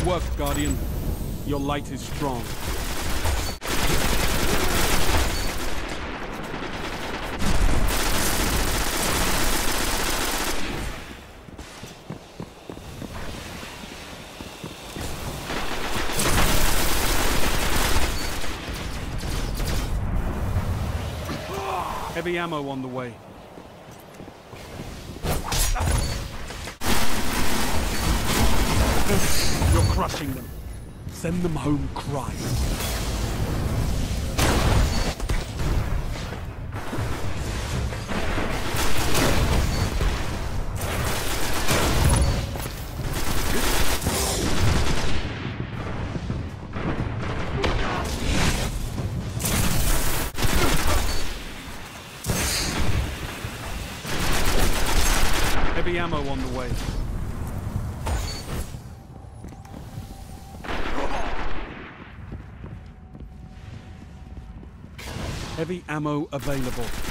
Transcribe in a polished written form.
work, Guardian. Your light is strong. Heavy ammo on the way. You're crushing them. Send them home crying. Heavy ammo on the way. Heavy ammo available.